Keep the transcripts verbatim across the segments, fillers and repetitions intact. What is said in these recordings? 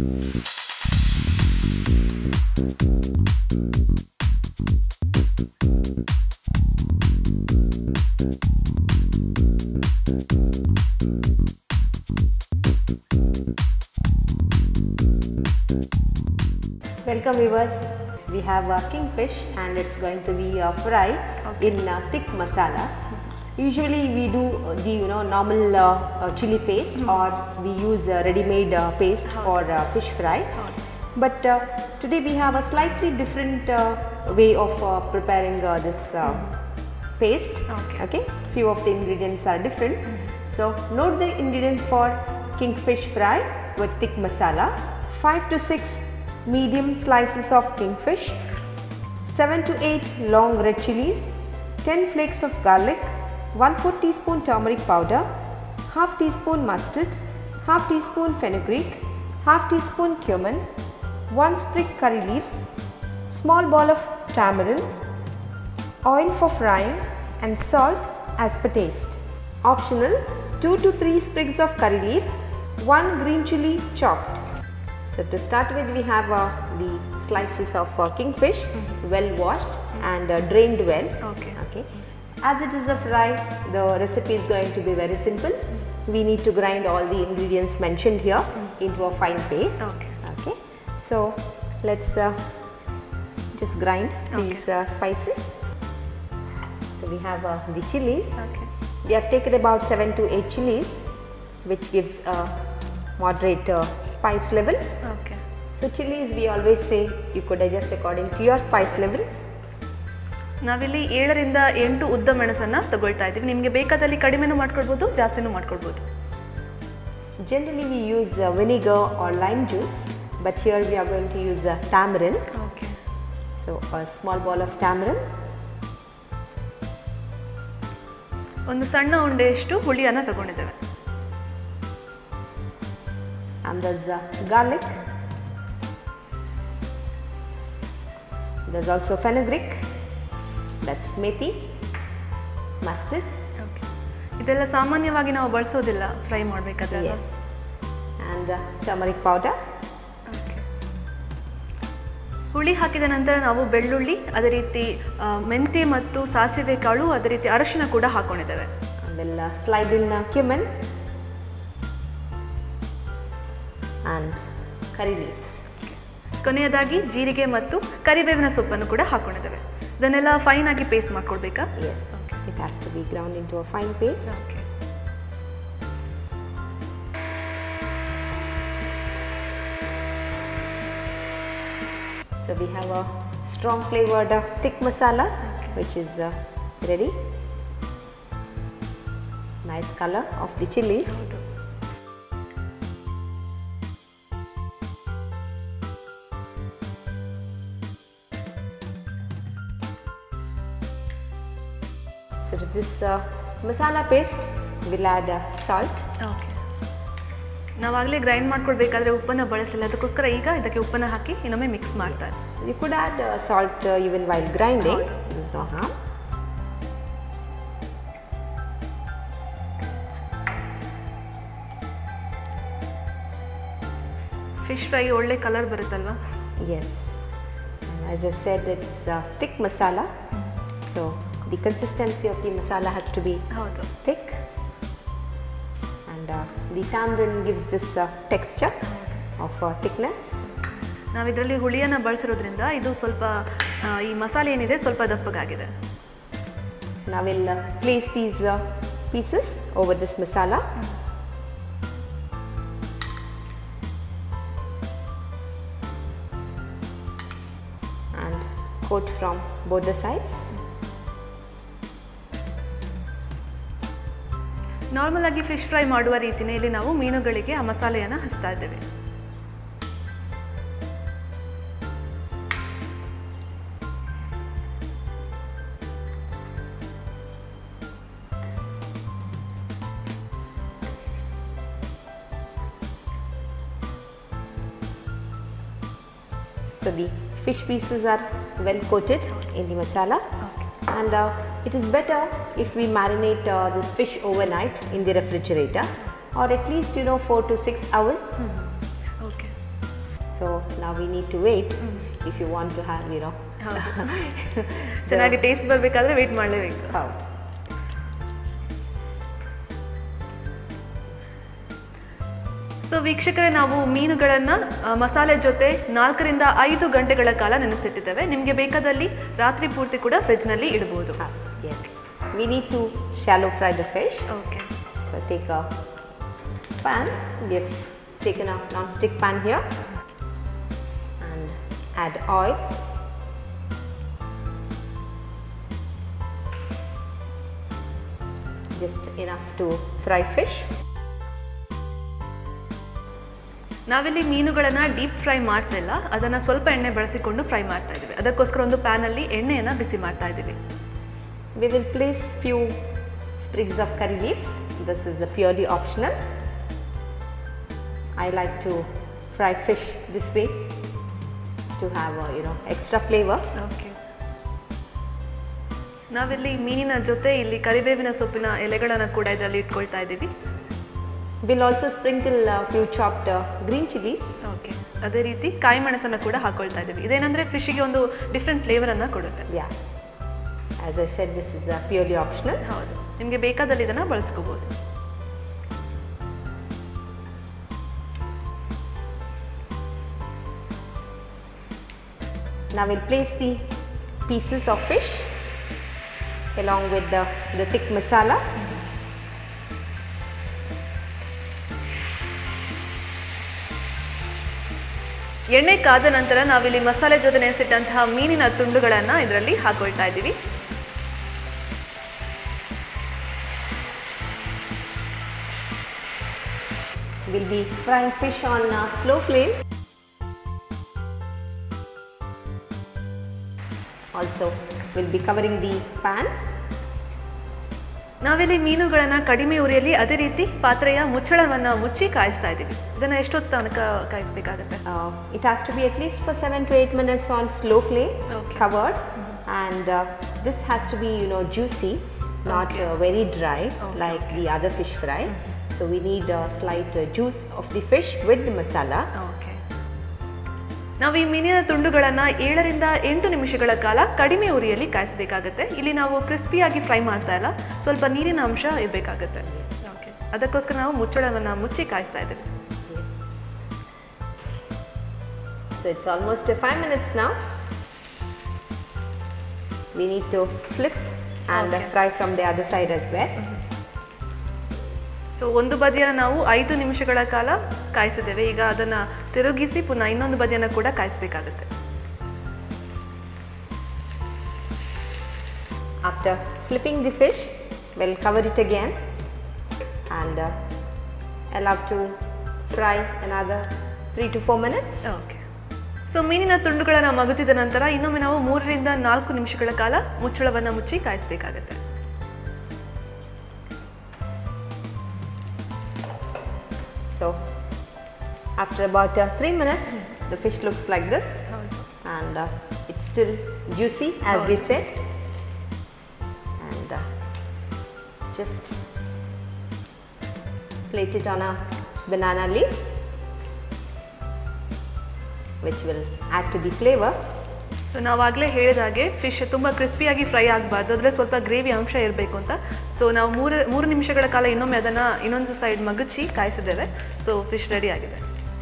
Welcome viewers. We have a kingfish and it's going to be a fry okay. in uh, thick masala. Usually we do uh, the you know normal uh, uh, chili paste mm-hmm. or we use uh, ready-made uh, paste okay. for uh, fish fry. Okay. But uh, today we have a slightly different uh, way of uh, preparing uh, this uh, mm-hmm. paste. Okay. Okay. Few of the ingredients are different. Mm-hmm. So note the ingredients for kingfish fry with thick masala. five to six medium slices of kingfish, seven to eight long red chilies, ten flakes of garlic, one fourth teaspoon turmeric powder, half teaspoon mustard, half teaspoon fenugreek, half teaspoon cumin, one sprig curry leaves, small ball of tamarind, oil for frying and salt as per taste. Optional, two to three sprigs of curry leaves, one green chili chopped. So to start with, we have uh, the slices of uh, kingfish mm-hmm. well washed mm-hmm. and uh, drained well. Okay. Okay. As it is a fry, the recipe is going to be very simple. Mm-hmm. We need to grind all the ingredients mentioned here mm-hmm. into a fine paste. Okay. Okay. So let's uh, just grind okay. these uh, spices. So we have uh, the chilies. Okay. We have taken about seven to eight chilies, which gives a moderate uh, spice level. Okay. So chilies we always say you could adjust according to your spice level. ನಾವಿಲ್ಲಿ ಏಳರಿಂದ ಎಂಟು ಉದ್ದ ಮೆಣಸನ್ನು ತಗೊಳ್ತಾ ಇದ್ದೀವಿ. ನಿಮಗೆ ಬೇಕಾದಲ್ಲಿ ಕಡಿಮೆನೂ ಮಾಡ್ಕೊಳ್ಬೋದು, ಜಾಸ್ತಿನೂ ಮಾಡ್ಕೊಳ್ಬೋದು. Generally we use uh, vinegar or lime juice, but here we are going to use uh, tamarind. Okay. So a small ball of tamarind. ಒಂದು ಸಣ್ಣ ಉಂಡೆಯಷ್ಟು ಹುಳಿಯನ್ನು ತಗೊಂಡಿದ್ದೇವೆ. And there's uh, garlic, there's also fenugreek, that's methi, mustard. Okay. ಇದೆಲ್ಲ ಸಾಮಾನ್ಯವಾಗಿ ನಾವು ಬಳಸೋದಿಲ್ಲ fry ಮಾಡಬೇಕಾದ್ರೆ. Yes. And uh, turmeric powder. Okay. ಹುಳಿ ಹಾಕಿದ ನಂತರ ನಾವು ಬೆಳ್ಳುಳ್ಳಿ, ಅದೇ ರೀತಿ ಮೆಂತೆ ಮತ್ತು ಸಾಸಿವೆ ಕಾಳು, ಅದೇ ರೀತಿ ಅರಿಶಿನ ಕೂಡ ಹಾಕೊಂಡಿದ್ದೇವೆ. And we'll uh, slide in uh, cumin and curry leaves. ಕೊನೆಯದಾಗಿ ಜೀರಿಗೆ ಮತ್ತು ಕರಿಬೇವಿನ ಸೊಪ್ಪನ್ನು ಕೂಡ ಹಾಕೊಂಡಿದ್ದೇವೆ. ಇದನ್ನೆಲ್ಲ ಫೈನ್ ಆಗಿ ಪೇಸ್ಟ್ ಮಾಡ್ಕೊಳ್ಬೇಕಾ? Yes. Okay. It has to be ground into a fine paste. Okay. So we have a strong flavored uh, thick masala okay. which is uh, ready. Nice color of the chilies. So to this uh, masala paste, we'll add uh, salt. Okay. ನಾವಾಗಲೇ grind ಮಾಡ್ಕೊಳ್ಬೇಕಾದ್ರೆ ಉಪ್ಪನ್ನು ಬಳಸಲಿಲ್ಲ, ಅದಕ್ಕೋಸ್ಕರ ಈಗ ಇದಕ್ಕೆ ಉಪ್ಪನ್ನು ಹಾಕಿ ಇನ್ನೊಮ್ಮೆ mix ಮಾಡ್ತಾರೆ. You could add uh, salt uh, even while grinding. There is no harm. Fish fry ಒಳ್ಳೆ ಕಲರ್ ಬರುತ್ತಲ್ವಾ? Yes. As I said, it's uh, thick masala. So the consistency of the masala has to be Haudu. thick, and uh, the tamarind gives this uh, texture of uh, thickness. ನಾವು ಇದರಲ್ಲಿ ಹುಳಿಯನ್ನು ಬಳಸಿರೋದ್ರಿಂದ ಇದು ಸ್ವಲ್ಪ ಈ ಮಸಾಲೆ ಏನಿದೆ ಸ್ವಲ್ಪ ದಪ್ಪಗಾಗಿದೆ. Now we'll uh, place these uh, pieces over this masala. And coat from both the sides. Normal ಆಗಿ ಫಿಶ್ ಫ್ರೈ ಮಾಡುವ ರೀತಿನೇ ಇಲ್ಲಿ ನಾವು ಮೀನುಗಳಿಗೆ ಆ ಮಸಾಲೆಯನ್ನು ಹಚ್ತಾ ಇದ್ದೇವೆ. So the fish pieces are well coated in the masala. Okay. And uh, it is better if we marinate uh, this fish overnight in the refrigerator, or at least you know four to six hours. Mm-hmm. Okay. So now we need to wait if you want to have, you know. ಚೆನ್ನಾಗಿ taste ಬರಬೇಕಾದ್ರೆ wait ಮಾಡಲೇಬೇಕು. ಹೌದು. So ವೀಕ್ಷಕರೇ, ನಾವು ಮೀನುಗಳನ್ನು ಮಸಾಲೆ ಜೊತೆ ನಾಲ್ಕರಿಂದ ಐದು ಗಂಟೆಗಳ ಕಾಲ ನೆನೆಸಿಟ್ಟಿದ್ದೇವೆ. ನಿಮಗೆ ಬೇಕಾದಲ್ಲಿ ರಾತ್ರಿ ಪೂರ್ತಿ ಕೂಡ ಫ್ರಿಡ್ಜ್ನಲ್ಲಿ ಇಡಬಹುದು. Yes. We need to shallow fry the fish. Okay. So take a pan. We have taken a non-stick pan here and add oil. Just enough to fry fish. ನಾವಿಲ್ಲಿ ಮೀನುಗಳನ್ನ ಡೀಪ್ ಫ್ರೈ ಮಾಡ್ತಿಲ್ಲ, ಅದನ್ನ ಸ್ವಲ್ಪ ಎಣ್ಣೆ ಬಳಸಿಕೊಂಡು ಫ್ರೈ ಮಾಡ್ತಾ ಇದ್ದೀವಿ. ಅದಕ್ಕೋಸ್ಕರ ಒಂದು ಪ್ಯಾನ್ ಅಲ್ಲಿ ಎಣ್ಣೆಯನ್ನ ಬಿಸಿ ಮಾಡ್ತಾ ಇದ್ದೀವಿ. We will place few sprigs of curry leaves. This is a purely optional. I like to fry fish this way to have a, you know, extra flavor. Okay. ನಾವಿಲ್ಲಿ ಮೀನಿನ ಜೊತೆ ಇಲ್ಲಿ ಕರಿಬೇವಿನ ಸೊಪ್ಪಿನ ಎಲೆಗಳನ್ನು ಕೂಡ ಇದರಲ್ಲಿ ಇಟ್ಕೊಳ್ತಾ ಇದ್ದೀವಿ. We'll also sprinkle a few chopped uh, green chilies. Okay. ಅದೇ ರೀತಿ ಕಾಯಿ ಮೆಣಸನ್ನು ಕೂಡ ಹಾಕೊಳ್ತಾ ಇದ್ದೀವಿ. ಇದೇನಂದ್ರೆ ಫಿಶ್ಗೆ ಒಂದು ಡಿಫ್ರೆಂಟ್ ಫ್ಲೇವರ್ ಅನ್ನ ಕೊಡುತ್ತೆ. Yeah. As I said, this is uh, purely optional. ಹೌದು, ನಿಮಗೆ ಬೇಕಾದಲ್ಲಿ ಇದನ್ನ ಬಳಸ್ಕೋಬಹುದು. Now we'll place the pieces of fish along with the, the thick masala. ಎಣ್ಣೆ ಕಾದ ನಂತರ ನಾವಿಲ್ಲಿ ಮಸಾಲೆ ಜೊತೆ ನೆನೆಸಿಟ್ಟಂತಹ ಮೀನಿನ ತುಂಡುಗಳನ್ನು ಇದರಲ್ಲಿ ಹಾಕೊಳ್ತಾ ಇದ್ದೀವಿ. We'll be frying fish on uh, slow flame. Also, we'll be covering the pan. ನಾವಿಲ್ಲಿ ಮೀನುಗಳನ್ನು ಕಡಿಮೆ ಉರಿಯಲ್ಲಿ ಅದೇ ರೀತಿ ಪಾತ್ರೆಯ ಮುಚ್ಚಳವನ್ನು ಮುಚ್ಚಿ ಕಾಯಿಸ್ತಾ ಇದ್ದೀವಿ. ಇದನ್ನು ಎಷ್ಟೊತ್ತು ತನಕ ಕಾಯಿಸಬೇಕಾಗುತ್ತೆ? It has to be at least for seven to eight minutes on slow flame, okay. covered, mm-hmm. and uh, this has to be, you know, juicy, not okay. uh, very dry okay. like okay. the other fish fry. Mm-hmm. So we need a slight uh, juice of the fish with the masala. Okay. ನಾವು ಈ ಮೀನಿನ ತುಂಡುಗಳನ್ನು ಏಳರಿಂದ ಎಂಟು ನಿಮಿಷಗಳ ಕಾಲ ಕಡಿಮೆ ಉರಿಯಲ್ಲಿ ಕಾಯಿಸಬೇಕಾಗುತ್ತೆ. ಇಲ್ಲಿ ನಾವು ಕ್ರಿಸ್ಪಿಯಾಗಿ ಫ್ರೈ ಮಾಡ್ತಾ ಇಲ್ಲ, ಸ್ವಲ್ಪ ನೀರಿನ ಅಂಶ ಇರಬೇಕಾಗುತ್ತೆ. ಓಕೆ, ಅದಕ್ಕೋಸ್ಕರ ನಾವು ಮುಚ್ಚಳವನ್ನು ಮುಚ್ಚಿ ಕಾಯಿಸ್ತಾ ಇದ್ದೀವಿ. So it's almost five minutes now. We need to flip and okay. fry from the other side as well. Mm-hmm. So ಒಂದು ಬದಿಯನ್ನು ನಾವು ಐದು ನಿಮಿಷಗಳ ಕಾಲ ಕಾಯಿಸಿದ್ದೇವೆ. ಈಗ ಅದನ್ನು ತಿರುಗಿಸಿ ಪುನಃ ಇನ್ನೊಂದು ಬದಿಯನ್ನು ಕೂಡ ಕಾಯಿಸಬೇಕಾಗುತ್ತೆ. After flipping the fish, we'll cover it again and uh, allow to fry another three to four minutes. Okay. So ಮೀನಿನ ತುಂಡುಗಳನ್ನು ಮಗುಚಿದ ನಂತರ ಇನ್ನೊಮ್ಮೆ ನಾವು ಮೂರರಿಂದ ನಾಲ್ಕು ನಿಮಿಷಗಳ ಕಾಲ ಮುಚ್ಚಳವನ್ನು ಮುಚ್ಚಿ ಕಾಯಿಸಬೇಕಾಗುತ್ತೆ. So after about uh, three minutes, the fish looks like this, and uh, it's still juicy as we said. And uh, just plate it on a banana leaf, which will add to the flavor. So ನಾವಾಗಲೇ ಹೇಳಿದಾಗೆ fish ತುಂಬ ಕ್ರಿಸ್ಪಿಯಾಗಿ fry ಆಗಬಾರ್ದು, ಅಂದರೆ ಸ್ವಲ್ಪ gravy ಅಂಶ ಇರಬೇಕು ಅಂತ. ಸೊ ನಾವು ಮೂರು ಮೂರು ನಿಮಿಷಗಳ ಕಾಲ ಇನ್ನೊಮ್ಮೆ ಅದನ್ನು ಇನ್ನೊಂದು ಸೈಡ್ ಮಗುಚಿ ಕಾಯಿಸಿದ್ದೇವೆ. ಸೊ ಫಿಶ್ ರೆಡಿ ಆಗಿದೆ.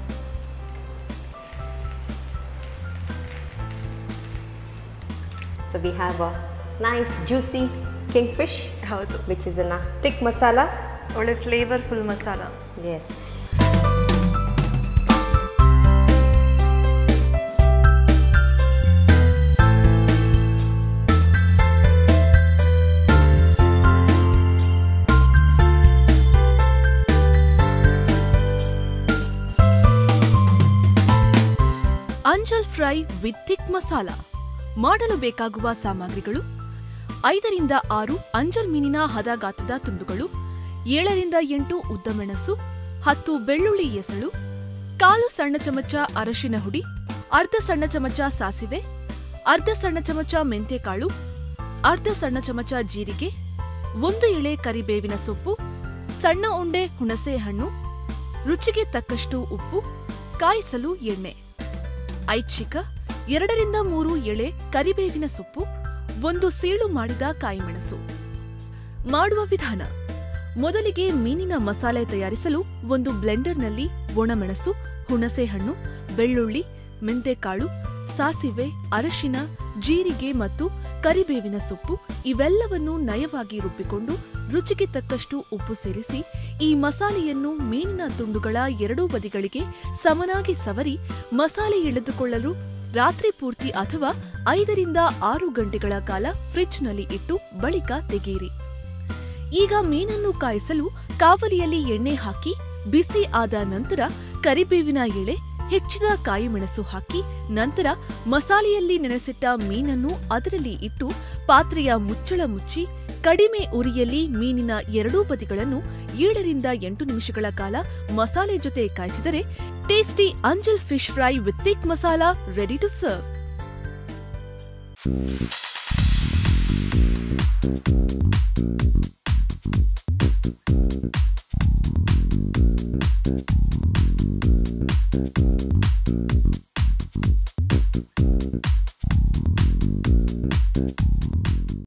So we have a nice juicy kingfish. ಹೌದು, which is in a thick masala. ಒಳ್ಳೆ flavourful masala. Yes. Anjal fry with thick masala ಮಾಡಲು ಬೇಕಾಗುವ ಸಾಮಗ್ರಿಗಳು: ಐದರಿಂದ ಆರು ಅಂಜಲ್ ಮೀನಿನ ಹದ ಗಾತ್ರದ ತುಂಡುಗಳು, ಏಳರಿಂದ ಎಂಟು ಉದ್ದಮೆಣಸು, ಹತ್ತು ಬೆಳ್ಳುಳ್ಳಿ ಎಸಳು, ಕಾಲು ಸಣ್ಣ ಚಮಚ ಅರಶಿನ ಹುಡಿ, ಅರ್ಧ ಸಣ್ಣ ಚಮಚ ಸಾಸಿವೆ, ಅರ್ಧ ಸಣ್ಣ ಚಮಚ ಮೆಂತೆಕಾಳು, ಅರ್ಧ ಸಣ್ಣ ಚಮಚ ಜೀರಿಗೆ, ಒಂದು ಎಳೆ ಕರಿಬೇವಿನ ಸೊಪ್ಪು, ಸಣ್ಣ ಉಂಡೆ ಹುಣಸೆ ಹಣ್ಣು, ರುಚಿಗೆ ತಕ್ಕಷ್ಟು ಉಪ್ಪು, ಕಾಯಿಸಲು ಎಣ್ಣೆ. ಐಚ್ಛಿಕ, ಎರಡರಿಂದ ಮೂರು ಎಳೆ ಕರಿಬೇವಿನ ಸೊಪ್ಪು, ಒಂದು ಸೀಳು ಮಾಡಿದ ಕಾಯಿಮೆಣಸು. ಮಾಡುವ ವಿಧಾನ: ಮೊದಲಿಗೆ ಮೀನಿನ ಮಸಾಲೆ ತಯಾರಿಸಲು ಒಂದು ಬ್ಲೆಂಡರ್ನಲ್ಲಿ ಒಣಮೆಣಸು, ಹುಣಸೆಹಣ್ಣು, ಬೆಳ್ಳುಳ್ಳಿ, ಮೆಂತೆಕಾಳು, ಸಾಸಿವೆ, ಅರಶಿನ, ಜೀರಿಗೆ ಮತ್ತು ಕರಿಬೇವಿನ ಸೊಪ್ಪು ಇವೆಲ್ಲವನ್ನು ನಯವಾಗಿ ರುಬ್ಬಿಕೊಂಡು ರುಚಿಗೆ ತಕ್ಕಷ್ಟು ಉಪ್ಪು ಸೇರಿಸಿ ಈ ಮಸಾಲೆಯನ್ನು ಮೀನಿನ ತುಂಡುಗಳ ಎರಡೂ ಬದಿಗಳಿಗೆ ಸಮನಾಗಿ ಸವರಿ ಮಸಾಲೆ ಎಳೆದುಕೊಳ್ಳಲು ರಾತ್ರಿ ಪೂರ್ತಿ ಅಥವಾ ಐದರಿಂದ ಆರು ಗಂಟೆಗಳ ಕಾಲ ಫ್ರಿಡ್ಜ್ನಲ್ಲಿ ಇಟ್ಟು ಬಳಿಕ ತೆಗೆಯಿರಿ. ಈಗ ಮೀನನ್ನು ಕಾಯಿಸಲು ಕಾವಲಿಯಲ್ಲಿ ಎಣ್ಣೆ ಹಾಕಿ ಬಿಸಿ ಆದ ನಂತರ ಕರಿಬೇವಿನ ಎಳೆ, ಹೆಚ್ಚಿದ ಕಾಯಿಮೆಣಸು ಹಾಕಿ ನಂತರ ಮಸಾಲೆಯಲ್ಲಿ ನೆನೆಸಿಟ್ಟ ಮೀನನ್ನು ಅದರಲ್ಲಿ ಇಟ್ಟು ಪಾತ್ರೆಯ ಮುಚ್ಚಳ ಮುಚ್ಚಿ ಕಡಿಮೆ ಉರಿಯಲ್ಲಿ ಮೀನಿನ ಎರಡೂ ಬದಿಗಳನ್ನು ಏಳರಿಂದ ಎಂಟು ನಿಮಿಷಗಳ ಕಾಲ ಮಸಾಲೆ ಜೊತೆ ಕಾಯಿಸಿದರೆ tasty anjal fish fry with thick masala ready to serve. Thank you.